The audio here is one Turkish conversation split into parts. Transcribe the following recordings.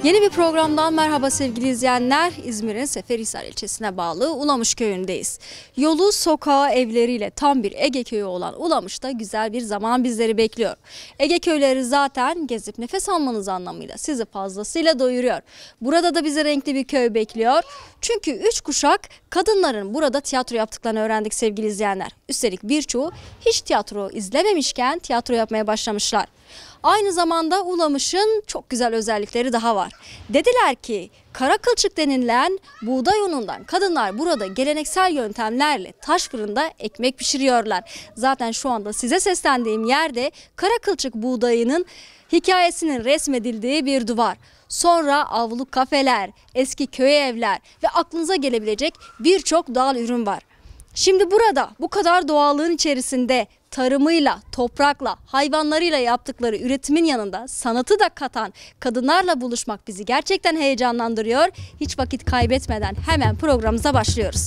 Yeni bir programdan merhaba sevgili izleyenler. İzmir'in Seferihisar ilçesine bağlı Ulamış köyündeyiz. Yolu, sokağı, evleriyle tam bir Ege köyü olan Ulamış'ta güzel bir zaman bizleri bekliyor. Ege köyleri zaten gezip nefes almanız anlamıyla sizi fazlasıyla doyuruyor. Burada da bizi renkli bir köy bekliyor. Çünkü 3 kuşak kadınların burada tiyatro yaptıklarını öğrendik sevgili izleyenler. Üstelik birçoğu hiç tiyatro izlememişken tiyatro yapmaya başlamışlar. Aynı zamanda Ulamış'ın çok güzel özellikleri daha var. Dediler ki kara kılçık denilen buğday unundan kadınlar burada geleneksel yöntemlerle taş fırında ekmek pişiriyorlar. Zaten şu anda size seslendiğim yerde kara kılçık buğdayının hikayesinin resmedildiği bir duvar. Sonra avlu kafeler, eski köy evler ve aklınıza gelebilecek birçok doğal ürün var. Şimdi burada bu kadar doğallığın içerisinde tarımıyla, toprakla, hayvanlarıyla yaptıkları üretimin yanında sanatı da katan kadınlarla buluşmak bizi gerçekten heyecanlandırıyor. Hiç vakit kaybetmeden hemen programımıza başlıyoruz.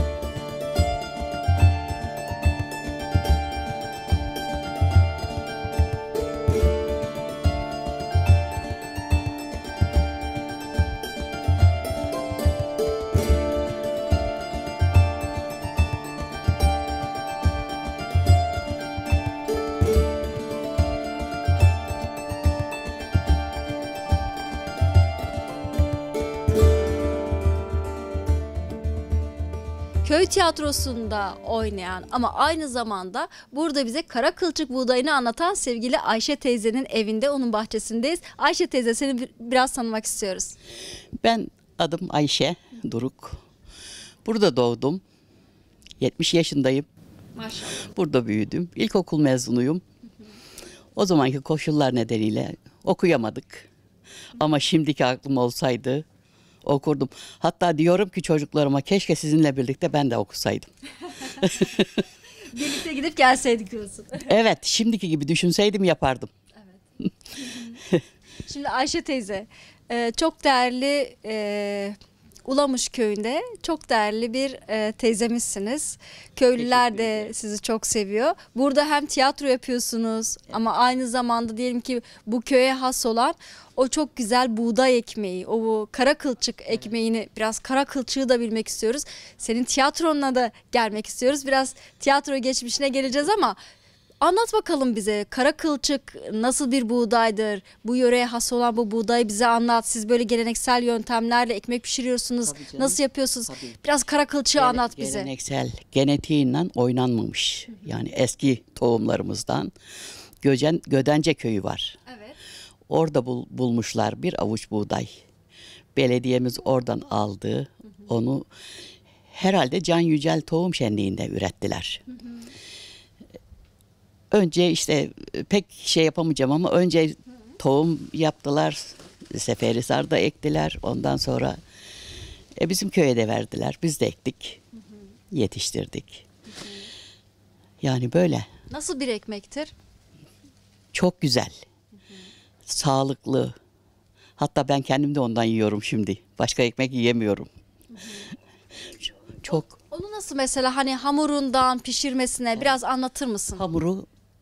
Köy tiyatrosunda oynayan ama aynı zamanda burada bize kara kılçık buğdayını anlatan sevgili Ayşe teyzenin evinde, onun bahçesindeyiz. Ayşe teyze, seni biraz tanımak istiyoruz. Ben adım Ayşe Duruk. Burada doğdum. 70 yaşındayım. Maşallah. Burada büyüdüm. İlkokul mezunuyum. O zamanki koşullar nedeniyle okuyamadık. Ama şimdiki aklım olsaydı okurdum. Hatta diyorum ki çocuklarıma keşke sizinle birlikte ben de okusaydım. Birlikte gidip gelseydik diyorsun. Evet, şimdiki gibi düşünseydim yapardım. Evet. Şimdi Ayşe teyze, çok değerli Ulamış köyünde çok değerli bir teyzemizsiniz. Köylüler de sizi çok seviyor. Burada hem tiyatro yapıyorsunuz ama aynı zamanda diyelim ki bu köye has olan o çok güzel buğday ekmeği, o kara kılçık ekmeğini, biraz kara kılçığı da bilmek istiyoruz. Senin tiyatronuna da gelmek istiyoruz. Biraz tiyatro geçmişine geleceğiz ama anlat bakalım bize, kara kılçık nasıl bir buğdaydır? Bu yöreye has olan bu buğdayı bize anlat. Siz böyle geleneksel yöntemlerle ekmek pişiriyorsunuz. Nasıl yapıyorsunuz? Tabii. Biraz kara kılçığı anlat bize. Geleneksel, genetiğiyle oynanmamış. Yani eski tohumlarımızdan Gödence köyü var. Evet. Orada bulmuşlar bir avuç buğday. Belediyemiz oradan aldı. Onu herhalde Can Yücel Tohum Şenliği'nde ürettiler. Önce işte pek şey yapamayacağım ama önce tohum yaptılar. Seferihisar'da ektiler. Ondan sonra bizim köye de verdiler. Biz de ektik. Yetiştirdik. Yani böyle. Nasıl bir ekmektir? Çok güzel. Sağlıklı. Hatta ben kendim de ondan yiyorum şimdi. Başka ekmek yiyemiyorum. Çok. Onu nasıl mesela hani hamurundan pişirmesine biraz anlatır mısın? Hamuru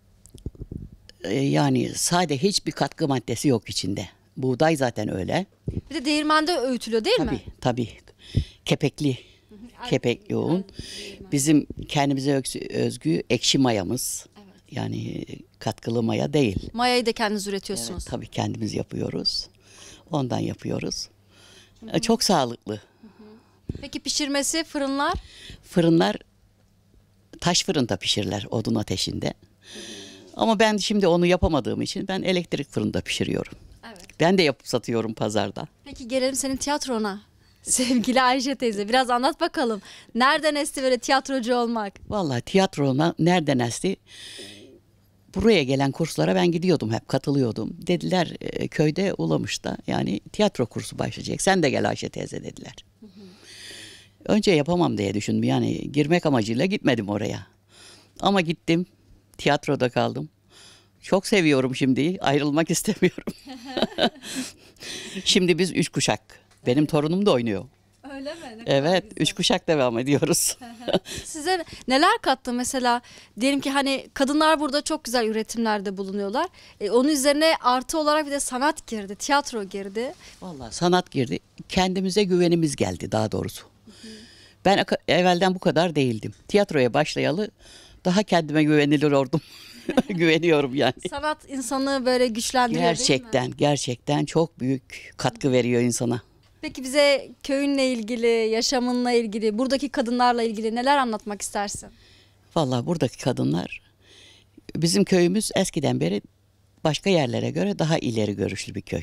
yani sade, hiçbir katkı maddesi yok içinde. Buğday zaten öyle. Bir de değirmende öğütülüyor değil mi? Tabii. Kepekli. Kepekli un. Bizim kendimize özgü ekşi mayamız. Evet. Yani katkılı maya değil. Mayayı da kendiniz üretiyorsunuz. Evet, tabii kendimiz yapıyoruz. Ondan yapıyoruz. Çok sağlıklı. Peki pişirmesi, fırınlar? Fırınlar taş fırında pişirirler, odun ateşinde. Ama ben şimdi onu yapamadığım için ben elektrik fırında pişiriyorum. Evet. Ben de yapıp satıyorum pazarda. Peki gelelim senin tiyatrona. Sevgili Ayşe teyze, biraz anlat bakalım. Nereden esti böyle tiyatrocu olmak? Vallahi tiyatrona nereden esti? Buraya gelen kurslara ben gidiyordum, hep katılıyordum. Dediler köyde Ulamış'ta yani tiyatro kursu başlayacak. Sen de gel Ayşe teyze dediler. Önce yapamam diye düşündüm. Yani girmek amacıyla gitmedim oraya. Ama gittim. Tiyatroda kaldım. Çok seviyorum şimdi. Ayrılmak istemiyorum. Şimdi biz 3 kuşak. Benim torunum da oynuyor. Öyle mi? Ne kadar Evet, güzel. 3 kuşak devam ediyoruz. Size neler kattı mesela? Diyelim ki hani kadınlar burada çok güzel üretimlerde bulunuyorlar. Onun üzerine artı olarak bir de sanat girdi, tiyatro girdi. Vallahi sanat girdi. Kendimize güvenimiz geldi daha doğrusu. Ben evvelden bu kadar değildim. Tiyatroya başlayalı daha kendime güvenilir oldum. Güveniyorum yani. Sanat insanı böyle güçlendiriyor değil mi? Gerçekten çok büyük katkı veriyor insana. Peki bize köyünle ilgili, yaşamınla ilgili, buradaki kadınlarla ilgili neler anlatmak istersin? Vallahi buradaki kadınlar, bizim köyümüz eskiden beri başka yerlere göre daha ileri görüşlü bir köy.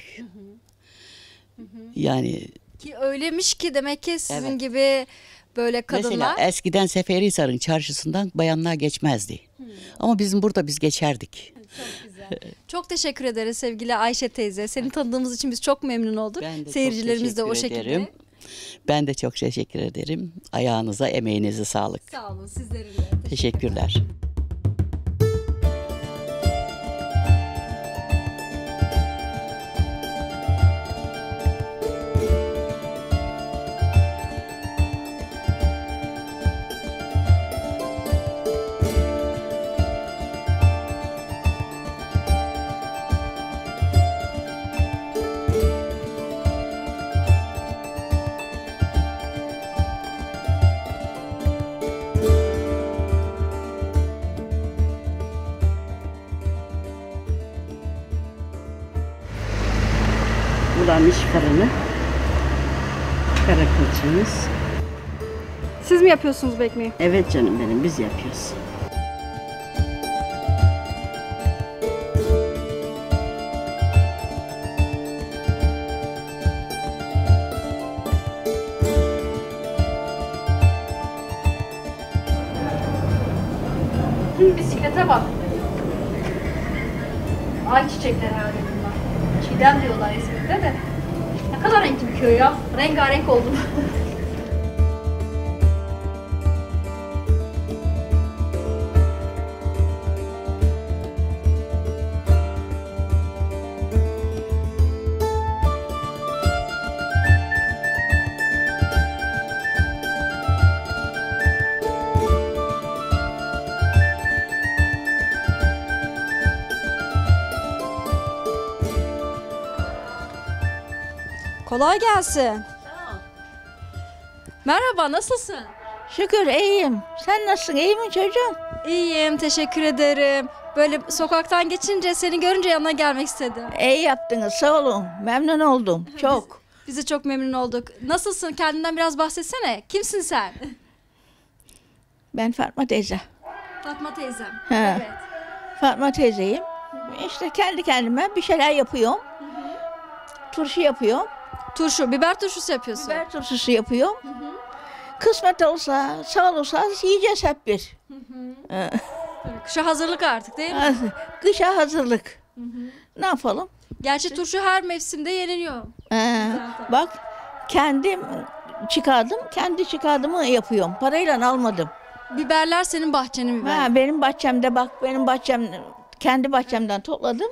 Yani Ki öyleymiş ki demek ki sizin Evet. gibi böyle kadınlar. mesela eskiden Seferihisar'ın çarşısından bayanlar geçmezdi. Ama bizim burada biz geçerdik. Çok güzel. Çok teşekkür ederiz sevgili Ayşe teyze. Seni tanıdığımız için biz çok memnun olduk. Ben de çok Seyircilerimiz de o teşekkür şekilde. ederim. Ben de çok teşekkür ederim. Ayağınıza, emeğinize sağlık. Sağ olun sizlerin de. Teşekkürler. Bulanmış fırını. Kara kılçığımız. Siz mi yapıyorsunuz bu ekmeği? Evet canım benim, biz yapıyoruz. Bisiklete bak. Ay çiçekleri herhalde bunlar. Çiğdem diyorlar İzmir'de de. Ne kadar renkli bir köy ya. Rengarenk oldum. Kolay gelsin. Merhaba, nasılsın? Şükür iyiyim. Sen nasılsın? İyi mi çocuğum? İyiyim, teşekkür ederim. Böyle sokaktan geçince seni görünce yanına gelmek istedim. İyi yaptınız. Sağ olun. Memnun oldum. Çok. Biz de çok memnun olduk. Nasılsın? Kendinden biraz bahsetsene. Kimsin sen? Ben Fatma teyze. Fatma teyzem. He. Evet. Fatma teyzeyim. İşte kendi kendime bir şeyler yapıyorum. Turşu yapıyorum. Turşu, biber turşusu yapıyorsun. Biber turşusu yapıyorum. Kısmet olsa, sağ olursa yiyeceğiz hep bir. Kışa hazırlık artık değil mi? Kışa hazırlık. Ne yapalım? Gerçi turşu her mevsimde yeniliyor. Bak kendim çıkardım. Kendi çıkardığımı yapıyorum. Parayla almadım. Biberler senin bahçenin biber. Ha, benim bahçemde bak, benim bahçem, kendi bahçemden topladım.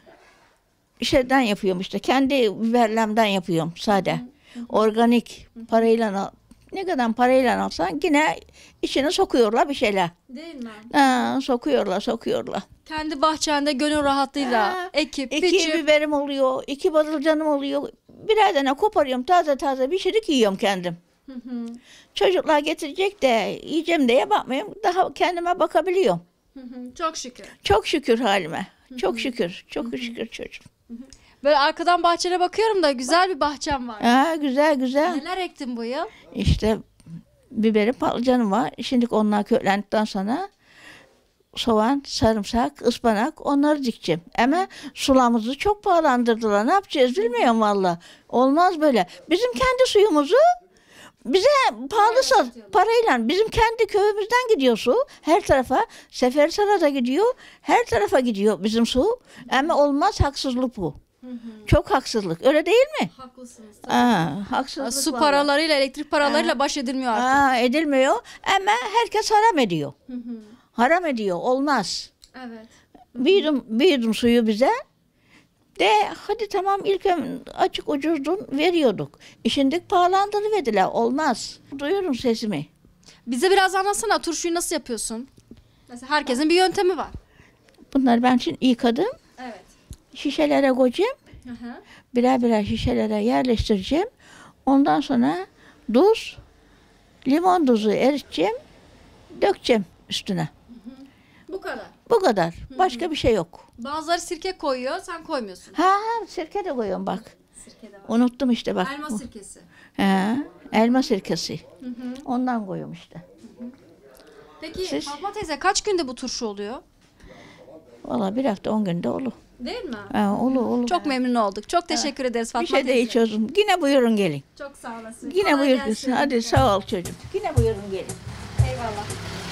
Şeyden yapıyorum işte, kendi biberlemden yapıyorum sade. Organik, parayla al. Ne kadar parayla alsan yine içine sokuyorlar bir şeyler. Değil mi? Ha, sokuyorlar. Kendi bahçende gönül rahatlığıyla Ha, ekip, İki biçip. biberim oluyor, 2 patlıcanım oluyor. Birer tane koparıyorum, taze pişirip yiyorum kendim. Çocuklar getirecek de yiyeceğim diye bakmıyorum. Daha kendime bakabiliyorum. Çok şükür. Çok şükür halime. Çok şükür çocuğum. Böyle arkadan bahçene bakıyorum da güzel bir bahçem var. Ha, güzel. Neler ektin bu yıl? İşte biberi, patlıcanı var. Şimdi onlar köklendikten sonra soğan, sarımsak, ıspanak onları dikeceğim. Ama sulamızı çok pahalandırdılar. Ne yapacağız bilmiyorum valla. Olmaz böyle. Bizim kendi suyumuzu bize pahalı parayla bizim kendi köyümüzden gidiyor su. Her tarafa, Seferihisar'a da gidiyor. Her tarafa gidiyor bizim su. Ama olmaz, haksızlık bu. Çok haksızlık. Öyle değil mi? Haklısınız. Haksızlık Su vallahi. paralarıyla, elektrik paralarıyla baş edilmiyor artık. Edilmiyor ama herkes haram ediyor. Haram ediyor. Olmaz. Evet. Bir yudum suyu bize De hadi tamam ilk açık ucuzdun veriyorduk. Şimdi pahalandırıverdiler. Olmaz. Duyuyorum sesimi. Bize biraz anlatsana, turşuyu nasıl yapıyorsun? Mesela herkesin bir yöntemi var. Bunları ben şimdi yıkadım. Evet. Şişelere koyacağım. Hı hı. Birer birer şişelere yerleştireceğim. Ondan sonra tuz, limon tuzu eriteceğim. Dökeceğim üstüne. Bu kadar. Bu kadar. Başka bir şey yok. Bazıları sirke koyuyor, sen koymuyorsun. Ha sirke de koyuyorum bak. Sirke de var. Unuttum işte bak. Elma sirkesi. He, elma sirkesi. Ondan koyuyorum işte. Peki Siz? Fatma teyze kaç günde bu turşu oluyor? Valla bir hafta 10 günde olur. Değil mi? Ha, olur. Çok memnun olduk. Çok teşekkür ederiz Fatma Bir şey de teyze. içiyorsun. Yine buyurun gelin. Çok sağ olasın. Yine Kolay buyurun. gelsin. Hadi sağ ol çocuğum. Yine buyurun gelin. Eyvallah.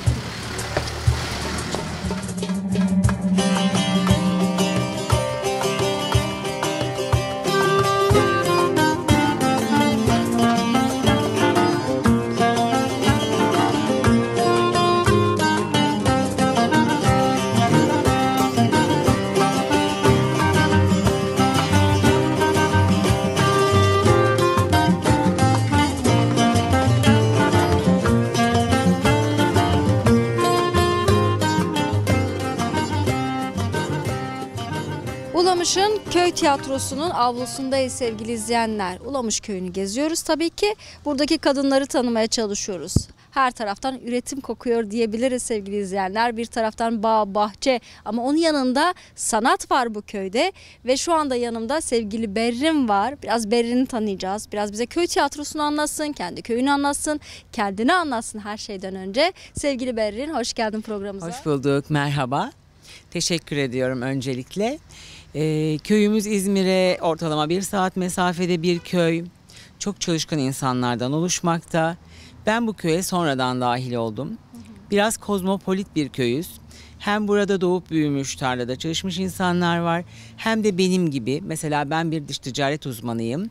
Ulamış'ın köy tiyatrosunun avlusundayız sevgili izleyenler. Ulamış köyünü geziyoruz tabii ki. Buradaki kadınları tanımaya çalışıyoruz. Her taraftan üretim kokuyor diyebiliriz sevgili izleyenler. Bir taraftan bağ, bahçe ama onun yanında sanat var bu köyde. Ve şu anda yanımda sevgili Berrin var. Biraz Berrin'i tanıyacağız. Biraz bize köy tiyatrosunu anlatsın, kendi köyünü anlatsın, kendini anlatsın her şeyden önce. Sevgili Berrin, hoş geldin programımıza. Hoş bulduk, merhaba. Teşekkür ediyorum öncelikle. Köyümüz İzmir'e ortalama 1 saat mesafede bir köy. Çok çalışkan insanlardan oluşmakta. Ben bu köye sonradan dahil oldum. Biraz kozmopolit bir köyüz. Hem burada doğup büyümüş, tarlada çalışmış insanlar var. Hem de benim gibi, mesela ben bir dış ticaret uzmanıyım.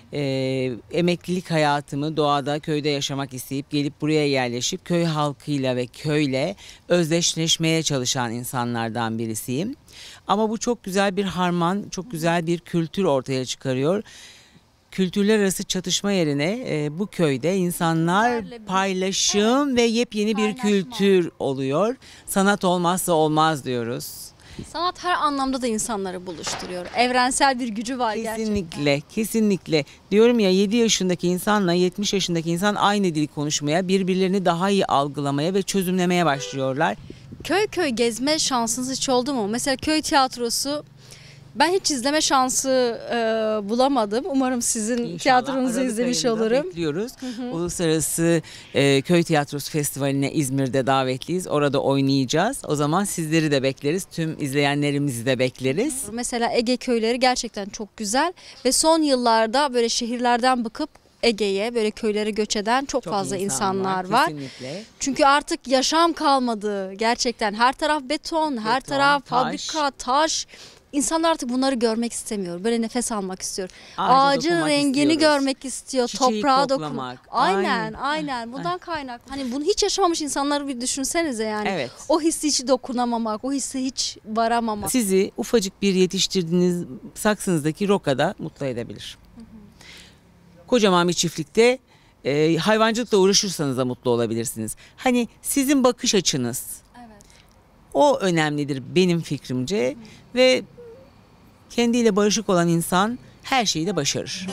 Emeklilik hayatımı doğada, köyde yaşamak isteyip gelip buraya yerleşip köy halkıyla ve köyle özdeşleşmeye çalışan insanlardan birisiyim. Ama bu çok güzel bir harman, çok güzel bir kültür ortaya çıkarıyor. Kültürler arası çatışma yerine bu köyde insanlar paylaşım ve yepyeni bir kültür oluyor. Sanat olmazsa olmaz diyoruz. Sanat her anlamda da insanları buluşturuyor. Evrensel bir gücü var gerçekten. Kesinlikle, kesinlikle. Diyorum ya 7 yaşındaki insanla 70 yaşındaki insan aynı dili konuşmaya, birbirlerini daha iyi algılamaya ve çözümlemeye başlıyorlar. Köy köy gezme şansınız hiç oldu mu? Mesela köy tiyatrosu ben hiç izleme şansı bulamadım. Umarım sizin İnşallah tiyatronuzu Aralık izlemiş ayında olurum. bekliyoruz. Uluslararası Köy Tiyatrosu Festivali'ne İzmir'de davetliyiz. Orada oynayacağız. O zaman sizleri de bekleriz. Tüm izleyenlerimizi de bekleriz. Mesela Ege köyleri gerçekten çok güzel ve son yıllarda böyle şehirlerden bıkıp Ege'ye böyle köylere göç eden çok fazla insanlar var. Kesinlikle. Çünkü artık yaşam kalmadı gerçekten. Her taraf beton, her taraf taş. fabrika, taş. İnsanlar artık bunları görmek istemiyor. Böyle nefes almak istiyor. Ağaca Ağacın dokunmak rengini istiyoruz. görmek istiyor. Çiçeği Toprağa koklamak. dokunmak. Aynen, Aynen. aynen. Bundan kaynak. Hani bunu hiç yaşamamış insanları bir düşünsenize yani. Evet. O hissi hiç dokunamamak, o hissi hiç varamamak. Sizi ufacık bir yetiştirdiğiniz saksınızdaki rokada mutlu edebilir. Kocaman bir çiftlikte hayvancılıkla uğraşırsanız da mutlu olabilirsiniz. Hani sizin bakış açınız. Evet. O önemlidir benim fikrimce ve kendiyle barışık olan insan her şeyi de başarır.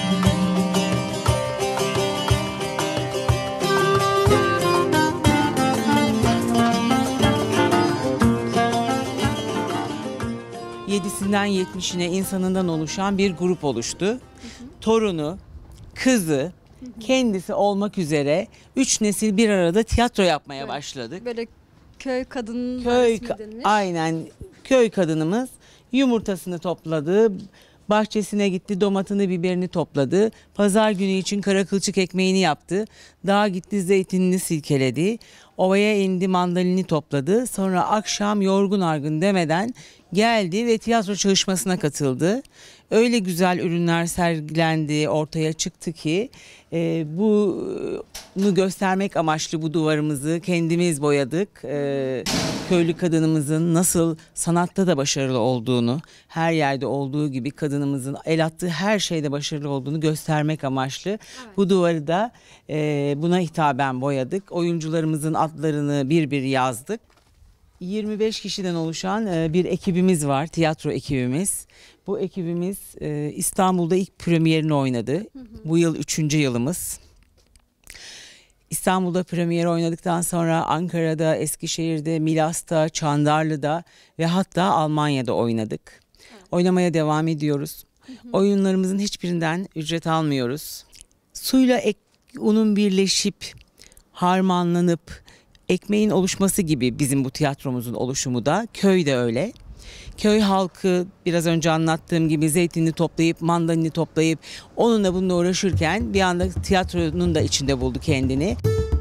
Yedisinden 70'ine insanından oluşan bir grup oluştu. Torunu, kızı, kendisi olmak üzere 3 nesil bir arada tiyatro yapmaya başladık. Böyle köy kadının Köy resmi edilmiş. aynen köy kadınımız yumurtasını topladı, bahçesine gitti, domatını, biberini topladı. Pazar günü için kara kılçık ekmeğini yaptı. Dağa gitti, zeytinini silkeledi. Ovaya indi, mandalini topladı. Sonra akşam yorgun argın demeden geldi ve tiyatro çalışmasına katıldı. öyle güzel ürünler sergilendi, ortaya çıktı ki bunu göstermek amaçlı bu duvarımızı kendimiz boyadık. Köylü kadınımızın nasıl sanatta da başarılı olduğunu, her yerde olduğu gibi kadınımızın el attığı her şeyde başarılı olduğunu göstermek amaçlı bu duvarı da buna hitaben boyadık. Oyuncularımızın adlarını bir bir yazdık. 25 kişiden oluşan bir ekibimiz var, tiyatro ekibimiz. Bu ekibimiz İstanbul'da ilk premierini oynadı. Bu yıl 3. yılımız. İstanbul'da premieri oynadıktan sonra Ankara'da, Eskişehir'de, Milas'ta, Çandarlı'da ve hatta Almanya'da oynadık. Oynamaya devam ediyoruz. Oyunlarımızın hiçbirinden ücret almıyoruz. Suyla unun birleşip, harmanlanıp, ekmeğin oluşması gibi bizim bu tiyatromuzun oluşumu da, köy de öyle. Köy halkı biraz önce anlattığım gibi zeytinini toplayıp, mandalini toplayıp onunla bununla uğraşırken bir anda tiyatronun da içinde buldu kendini.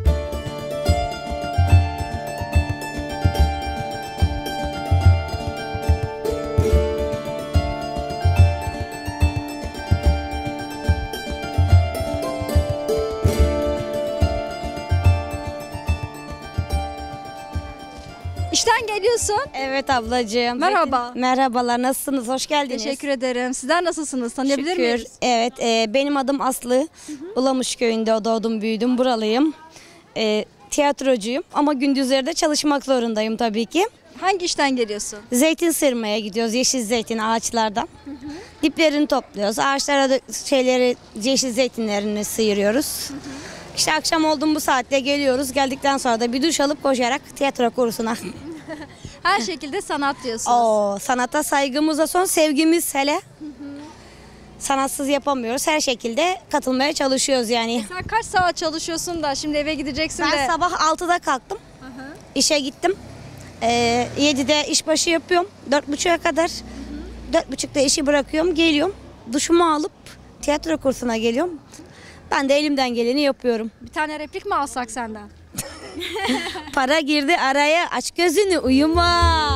İşten geliyorsun. Evet ablacığım. Merhaba. Merhabalar, nasılsınız? Hoş geldiniz. Teşekkür ederim. Sizler nasılsınız? Tanıyabilir Şükür. miyiz? Evet, benim adım Aslı. Ulamış köyünde doğdum, büyüdüm, buralıyım. Tiyatrocuyum ama gündüzleri de çalışmak zorundayım tabii ki. Hangi işten geliyorsun? Zeytin sırmaya gidiyoruz, yeşil zeytin ağaçlardan. Diplerini topluyoruz, ağaçlara da yeşil zeytinlerini sıyırıyoruz. İşte akşam oldu bu saatte geliyoruz. Geldikten sonra da bir duş alıp koşarak tiyatro kursuna. Her şekilde sanat diyorsunuz. Sanata saygımıza son, sevgimiz hele. Sanatsız yapamıyoruz. Her şekilde katılmaya çalışıyoruz yani. Sen kaç saat çalışıyorsun da şimdi eve gideceksin Ben de. sabah 6'da kalktım. İşe gittim. 7'de işbaşı yapıyorum. 4.30'a kadar. 4.30'da işi bırakıyorum. Geliyorum. Duşumu alıp tiyatro kursuna geliyorum. Ben de elimden geleni yapıyorum. Bir tane replik mi alsak senden? Para girdi araya, aç gözünü, uyuma.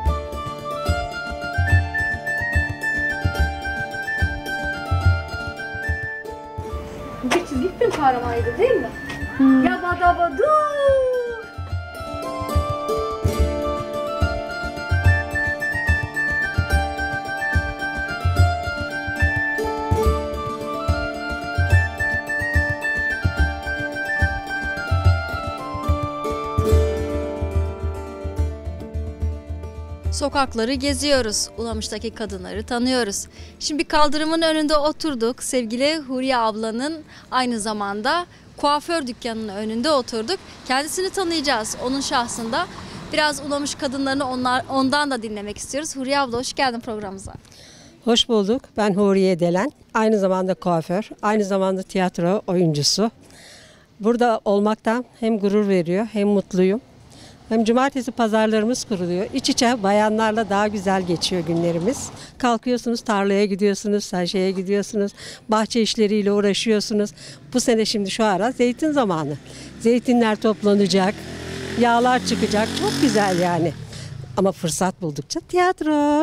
Bir çizgi film kahramanıydı değil mi? Yabadabadu. Sokakları geziyoruz. Ulamış'taki kadınları tanıyoruz. Şimdi kaldırımın önünde oturduk. Sevgili Huriye ablanın aynı zamanda kuaför dükkanının önünde oturduk. Kendisini tanıyacağız onun şahsında. Biraz Ulamış kadınlarını ondan da dinlemek istiyoruz. Huriye abla hoş geldin programımıza. Hoş bulduk. Ben Huriye Delen. Aynı zamanda kuaför, aynı zamanda tiyatro oyuncusu. Burada olmaktan hem gurur veriyor hem mutluyum. Hem cumartesi pazarlarımız kuruluyor. İç içe bayanlarla daha güzel geçiyor günlerimiz. Kalkıyorsunuz, tarlaya gidiyorsunuz, şeye gidiyorsunuz, bahçe işleriyle uğraşıyorsunuz. Bu sene şimdi şu ara zeytin zamanı. Zeytinler toplanacak, yağlar çıkacak. Çok güzel yani. Ama fırsat buldukça tiyatro.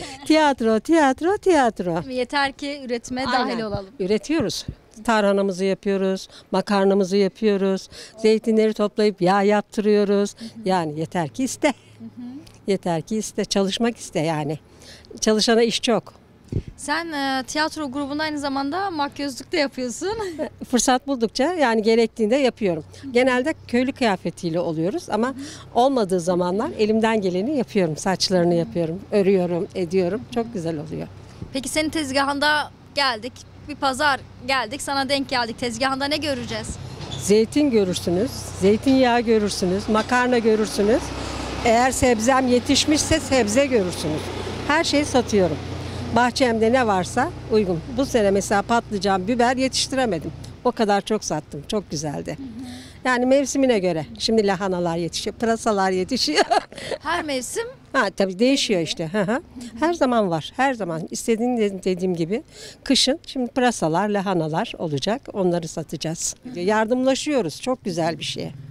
tiyatro. Yeter ki üretime dahil olalım. Üretiyoruz. Tarhanamızı yapıyoruz, makarnamızı yapıyoruz, zeytinleri toplayıp yağ yaptırıyoruz. Yani yeter ki iste. Yeter ki iste, çalışmak iste yani. Çalışana iş çok. Sen tiyatro grubunda aynı zamanda makyözlük de yapıyorsun. Fırsat buldukça yani gerektiğinde yapıyorum. Genelde köylü kıyafetiyle oluyoruz ama olmadığı zamanlar elimden geleni yapıyorum. Saçlarını yapıyorum, örüyorum, ediyorum. Çok güzel oluyor. Peki senin tezgahında geldik. Bir pazar geldik, sana denk geldik. Tezgahında ne göreceğiz? Zeytin görürsünüz, zeytinyağı görürsünüz, makarna görürsünüz. Eğer sebzem yetişmişse sebze görürsünüz. Her şeyi satıyorum. Bahçemde ne varsa uygun. Bu sene mesela patlıcan, biber yetiştiremedim. O kadar çok sattım. Çok güzeldi. Yani mevsimine göre. Şimdi lahanalar yetişiyor, pırasalar yetişiyor. Her mevsim Tabii değişiyor işte. Her zaman var. Her zaman. İstediğim dediğim gibi. Kışın şimdi pırasalar, lahanalar olacak. Onları satacağız. Yardımlaşıyoruz. Çok güzel bir şey.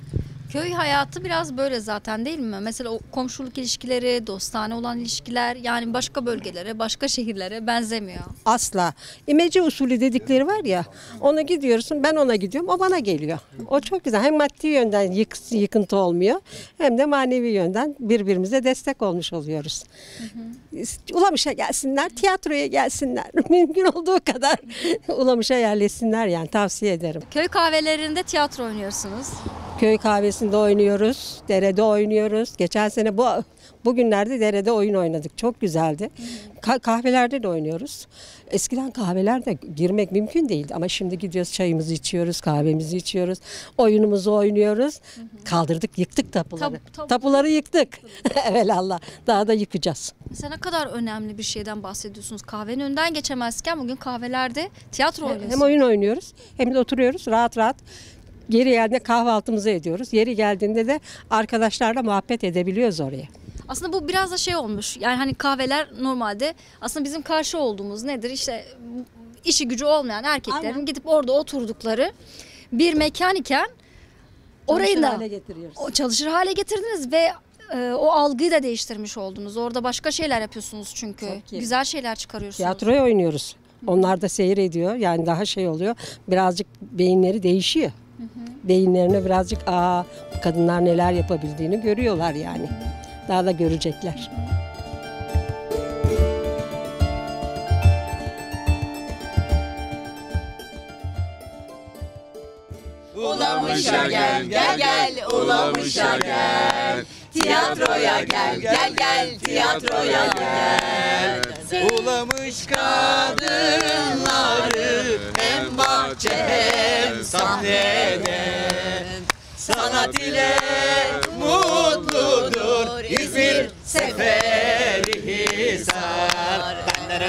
Köy hayatı biraz böyle zaten değil mi? Mesela o komşuluk ilişkileri, dostane olan ilişkiler yani başka bölgelere, başka şehirlere benzemiyor. Asla. İmece usulü dedikleri var ya, ona gidiyorsun, ben ona gidiyorum, o bana geliyor. O çok güzel. Hem maddi yönden yıkıntı olmuyor, hem de manevi yönden birbirimize destek olmuş oluyoruz. Ulamış'a gelsinler, tiyatroya gelsinler. Mümkün olduğu kadar Ulamış'a yerleşsinler yani, tavsiye ederim. Köy kahvelerinde tiyatro oynuyorsunuz. Köy kahvesinde oynuyoruz, derede oynuyoruz. Geçen sene bugünlerde derede oyun oynadık. Çok güzeldi. Kahvelerde de oynuyoruz. Eskiden kahvelerde girmek mümkün değildi ama şimdi gidiyoruz, çayımızı içiyoruz, kahvemizi içiyoruz, oyunumuzu oynuyoruz. Kaldırdık, yıktık tapuları. Tapuları yıktık. Evelallah. Daha da yıkacağız. Mesela ne kadar önemli bir şeyden bahsediyorsunuz. Kahvenin önden geçemezken bugün kahvelerde tiyatro oynuyorsunuz. Hem oyun oynuyoruz hem de oturuyoruz rahat rahat. Yeri geldiğinde kahvaltımızı ediyoruz. Yeri geldiğinde de arkadaşlarla muhabbet edebiliyoruz oraya. Aslında bu biraz da şey olmuş. Yani hani kahveler normalde aslında bizim karşı olduğumuz nedir? İşte işi gücü olmayan erkeklerin Aynen. gidip orada oturdukları bir mekan iken orayı da o çalışır hale getirdiniz ve o algıyı da değiştirmiş oldunuz. Orada başka şeyler yapıyorsunuz çünkü. Çok Güzel şeyler çıkarıyorsunuz. Tiyatroya oynuyoruz. Onlar da seyir ediyor. Yani daha şey oluyor. Birazcık beyinleri değişiyor. Beyinlerine birazcık bu kadınlar neler yapabildiğini görüyorlar yani. Daha da görecekler. Ulamış'a gel, gel gel, Ulamış'a gel. Tiyatroya gel, gel gel, tiyatroya gel. Ulamış kadınları hem bahçe hem sahnede. Sanat ile mutludur İzmir Seferihisar.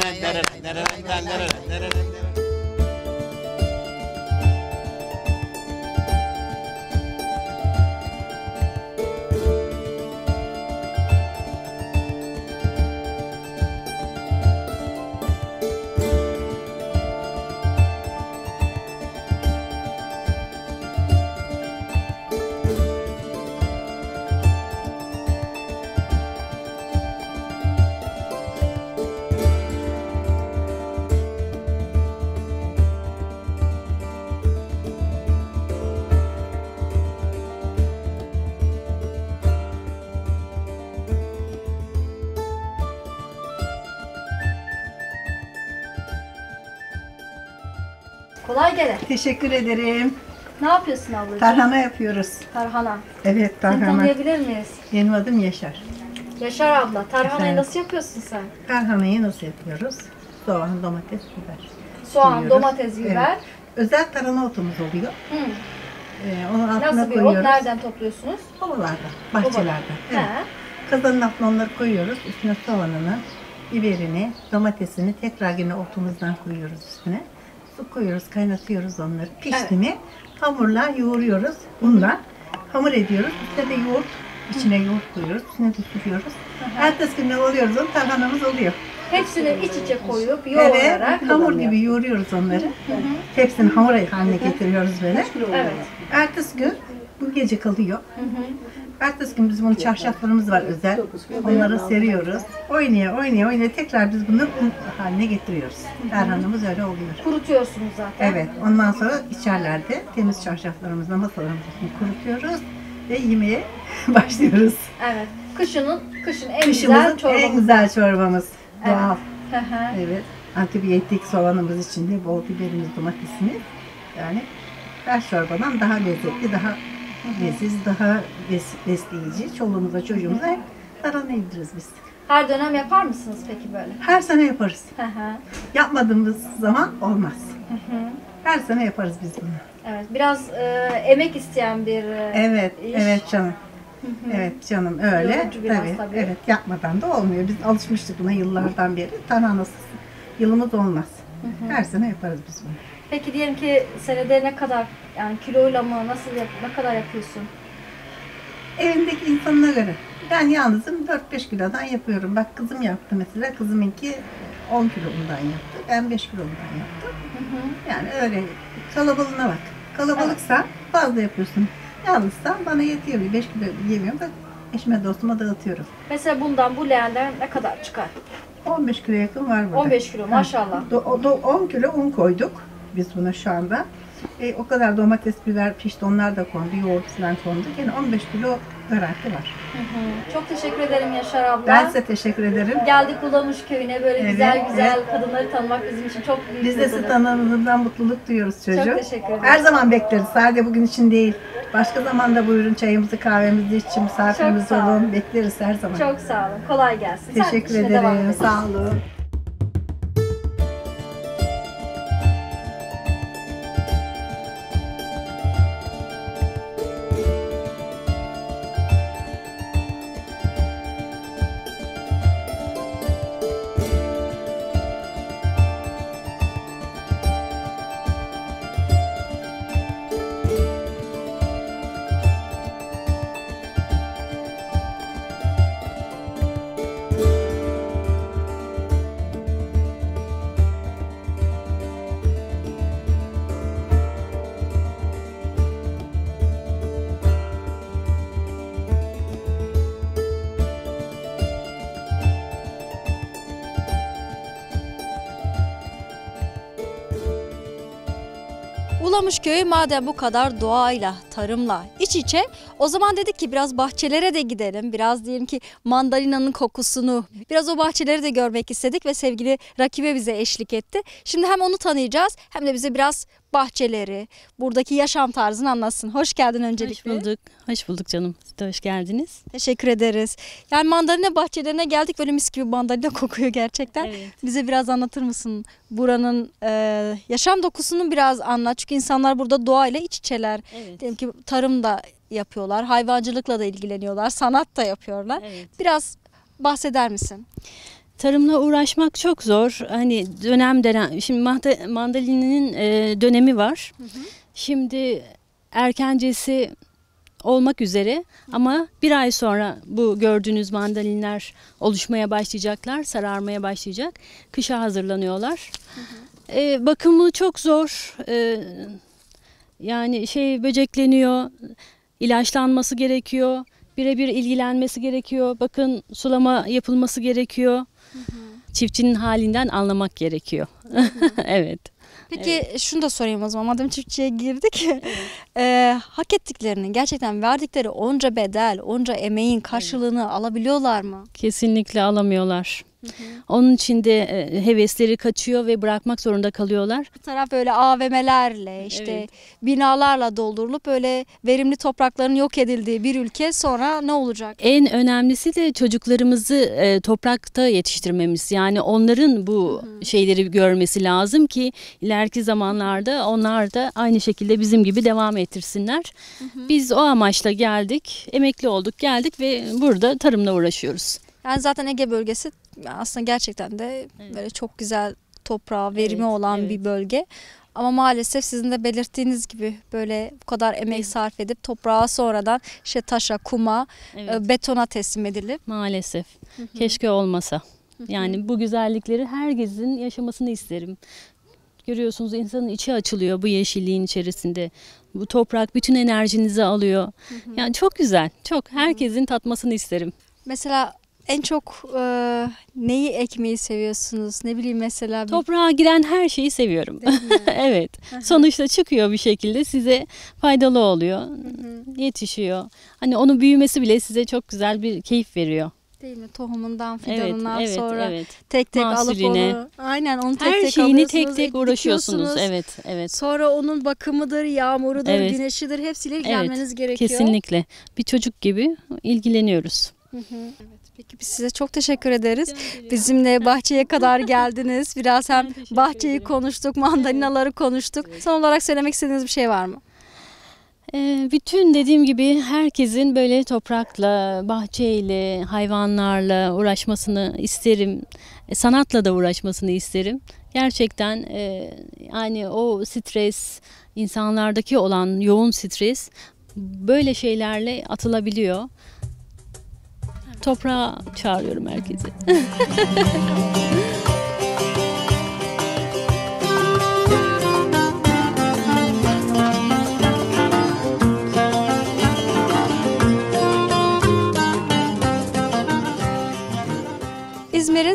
Kolay gele. Teşekkür ederim. Ne yapıyorsun ablacığım? Tarhana yapıyoruz. Tarhana. Evet, Seni tarhana. tanıyabilir miyiz? Benim adım Yaşar. Yaşar abla, tarhanayı Efendim? nasıl yapıyorsun sen? Tarhanayı nasıl yapıyoruz? Soğan, domates, biber. Soğan, Koyuyoruz. domates, biber. Evet. Özel tarhana otumuz oluyor. Hı. Onun altına Nasıl bir ot? koyuyoruz. Nereden topluyorsunuz? Ovalarda, bahçelerde. Evet. He. Kazanın altına onları koyuyoruz. Üstüne soğanını, biberini, domatesini tekrar yine otumuzdan koyuyoruz üstüne. Su koyuyoruz, kaynatıyoruz onları. Pişti mi hamurla yoğuruyoruz. Unla hamur ediyoruz. Üstüne de yoğurt, içine yoğurt koyuyoruz. Üstüne de sürüyoruz. Ertesi gün ne oluyoruz? Onun tarhanamız oluyor. Hepsini iç içe koyup yoğurarak. Evet, hamur gibi yoğuruyoruz onları. Hepsini hamur haline getiriyoruz böyle. Evet. Ertesi gün bu gece kalıyor. Ertesi gün bizim bunun çarşaflarımız var özel. Onları seriyoruz. Oynaya tekrar biz bunu un haline getiriyoruz. Tarhanamız öyle oluyor. Kurutuyorsunuz zaten. Evet. Ondan sonra içerlerde temiz çarşaflarımızla masalarımızı kurutuyoruz ve yemeğe başlıyoruz. Evet. Kışın en Kışımızın güzel çorbamız. en güzel çorbamız. Doğal. Hı hı. Evet. Antibiyotik soğanımız içinde, bol biberimiz, domatesimiz. Yani her çorbadan daha lezzetli, daha leziz, daha besleyici. Çoluğumuza, çocuğumuza hep tarhana yediririz biz. Her dönem yapar mısınız peki böyle? Her sene yaparız. Hı hı. Yapmadığımız zaman olmaz. Her sene yaparız biz bunu. Evet. Biraz emek isteyen bir Evet, iş. evet canım. Evet canım öyle. Yorucu biraz tabii. Evet, yapmadan da olmuyor. Biz alışmıştık buna yıllardan beri. Tarhanasız yılımız olmaz. Her sene yaparız biz bunu. Peki diyelim ki senede ne kadar yani kiloyla mı ne kadar yapıyorsun? Evindeki insanına göre. Ben yalnızım 4-5 kilodan yapıyorum. Bak kızım yaptı mesela. Kızımınki 10 kilondan yaptı. Ben 5 kilondan yaptım. Yani öyle kalabalığına bak. Kalabalıksa fazla yapıyorsun. Yalnızsa bana yetiyor. 5 kilo yemiyorum da eşime dostuma dağıtıyorum. Mesela bundan bu leğenden ne kadar çıkar? 15 kilo yakın var burada. 15 kilo maşallah. 10 kilo un koyduk biz buna şu anda. O kadar domates, biber pişti, onlar da kondu, yoğurt falan kondu. Yani 15 kilo garanti var. Çok teşekkür ederim Yaşar abla. Ben size teşekkür ederim. Geldik Ulamış köyüne böyle Evet, güzel kadınları tanımak bizim için çok büyük Biz de sizi mutluluk. tanıdığımızdan mutluluk duyuyoruz çocuğum. Çok teşekkür ederim. Her zaman bekleriz. Sadece bugün için değil. Başka zamanda buyurun çayımızı, kahvemizi için misafirimiz Çok sağ olun. olun. Bekleriz her zaman. Çok sağ olun. Kolay gelsin. Sen Teşekkür işine devam ederim. et. Sağ olun. Ulamış köyü madem bu kadar doğayla, tarımla iç içe, o zaman dedik ki biraz bahçelere de gidelim. Biraz diyelim ki mandalinanın kokusunu, biraz o bahçeleri de görmek istedik ve sevgili Rakibe bize eşlik etti. Şimdi hem onu tanıyacağız hem de bize biraz bahçeleri, buradaki yaşam tarzını anlatsın. Hoş geldin öncelikle. Hoş bulduk. Hoş bulduk canım. Siz de hoş geldiniz. Teşekkür ederiz. Yani mandalina bahçelerine geldik. Böyle mis gibi mandalina kokuyor gerçekten. Evet. Bize biraz anlatır mısın? Buranın yaşam dokusunu biraz anlat. Çünkü insanlar burada doğayla iç içeler. Evet. Diyelim ki tarım da yapıyorlar. Hayvancılıkla da ilgileniyorlar. Sanat da yapıyorlar. Evet. Biraz bahseder misin? Tarımla uğraşmak çok zor. Hani dönem şimdi mandalina'nın dönemi var. Şimdi erkencesi olmak üzere ama bir ay sonra bu gördüğünüz mandalinler oluşmaya başlayacaklar, sararmaya başlayacak. Kışa hazırlanıyorlar. Bakımı çok zor. Yani böcekleniyor, ilaçlanması gerekiyor, birebir ilgilenmesi gerekiyor. Bakın sulama yapılması gerekiyor. Çiftçinin halinden anlamak gerekiyor. Evet. Peki şunu da sorayım o zaman. Madem çiftçiye girdik. Hak ettiklerini, gerçekten verdikleri onca bedel, onca emeğin karşılığını alabiliyorlar mı? Kesinlikle alamıyorlar. Onun için de hevesleri kaçıyor ve bırakmak zorunda kalıyorlar. Bir taraf böyle AVM'lerle binalarla doldurulup böyle verimli toprakların yok edildiği bir ülke, sonra ne olacak? En önemlisi de çocuklarımızı toprakta yetiştirmemiz. Yani onların bu şeyleri görmesi lazım ki ileriki zamanlarda onlar da aynı şekilde bizim gibi devam ettirsinler. Biz o amaçla geldik, emekli olduk, geldik ve burada tarımla uğraşıyoruz. Yani zaten Ege bölgesi aslında gerçekten de böyle çok güzel toprağı, verimi olan bir bölge. Ama maalesef sizin de belirttiğiniz gibi böyle bu kadar emek sarf edip toprağa sonradan taşa, kuma, betona teslim edilip. Maalesef. Keşke olmasa. Yani bu güzellikleri herkesin yaşamasını isterim. Görüyorsunuz, insanın içi açılıyor bu yeşilliğin içerisinde. Bu toprak bütün enerjinizi alıyor. Yani çok güzel. Çok. Herkesin tatmasını isterim. Mesela en çok neyi ekmeyi seviyorsunuz? Ne bileyim mesela. Toprağa giren her şeyi seviyorum. Evet. Sonuçta çıkıyor bir şekilde, size faydalı oluyor. Yetişiyor. Hani onun büyümesi bile size çok güzel bir keyif veriyor. Değil mi? Tohumundan, fidanından sonra tek mahsulüne, alıp onu tek her tek şeyini alıyorsunuz, tek uğraşıyorsunuz. Evet. Sonra onun bakımıdır, yağmurudur, güneşidir, hepsiyle ilgilenmeniz gerekiyor. Kesinlikle. Bir çocuk gibi ilgileniyoruz. Peki biz size çok teşekkür ederiz. Bizimle bahçeye kadar geldiniz. Biraz hem bahçeyi konuştuk, mandalinaları konuştuk. Son olarak söylemek istediğiniz bir şey var mı? Bütün dediğim gibi herkesin böyle toprakla, bahçeyle, hayvanlarla uğraşmasını isterim. Sanatla da uğraşmasını isterim. Gerçekten yani o stres, insanlardaki olan yoğun stres böyle şeylerle atılabiliyor. Toprağa çağırıyorum herkesi.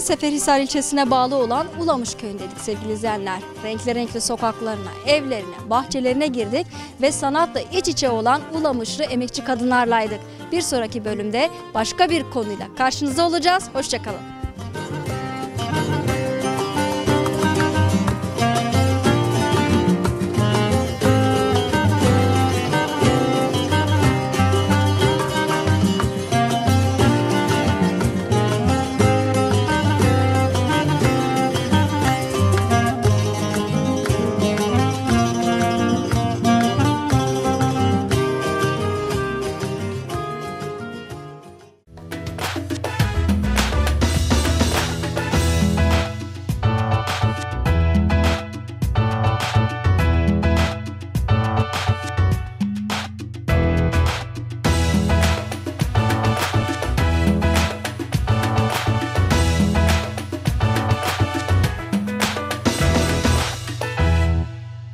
Seferihisar ilçesine bağlı olan Ulamış köyündeydik sevgili izleyenler. Renkli renkli sokaklarına, evlerine, bahçelerine girdik ve sanatla iç içe olan Ulamışlı emekçi kadınlarlaydık. Bir sonraki bölümde başka bir konuyla karşınızda olacağız. Hoşça kalın.